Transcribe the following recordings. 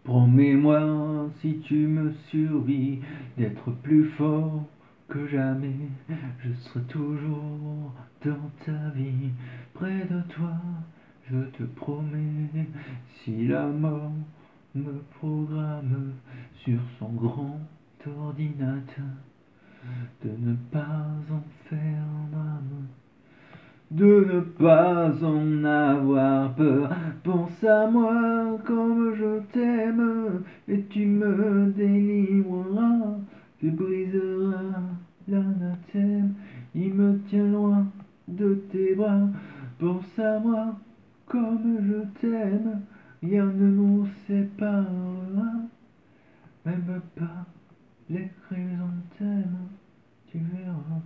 Promets-moi, si tu me survis, d'être plus fort que jamais. Je serai toujours dans ta vie, près de toi, je te promets. Si la mort me programme sur son grand ordinateur, de ne pas en faire un drame, de ne pas en avoir peur. Pense à moi comme je t'aime, et tu me délivreras. Tu briseras l'anathème, il me tient loin de tes bras. Pense à moi comme je t'aime, rien ne nous séparera, même pas les chrysanthèmes, tu verras.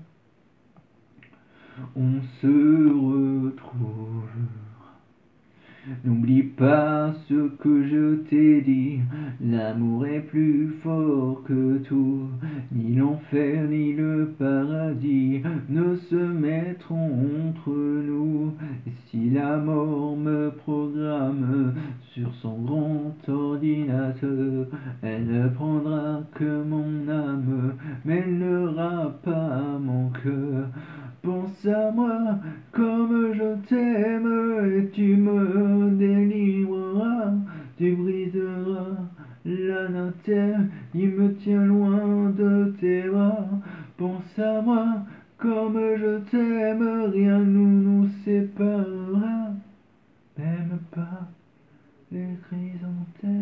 On se retrouve. N'oublie pas ce que je t'ai dit, l'amour est plus fort que tout, ni l'enfer ni le paradis ne se mettront entre nous. Et si la mort me programme sur son grand ordinateur, elle ne prendra que mon âme, mais elle n'aura pas mon cœur. Pense à moi comme je t'aime, et tu me délivreras. Tu briseras l'anathème, il me tient loin de tes bras. Pense à moi comme je t'aime, rien nous séparera, même pas les chrysanthèmes.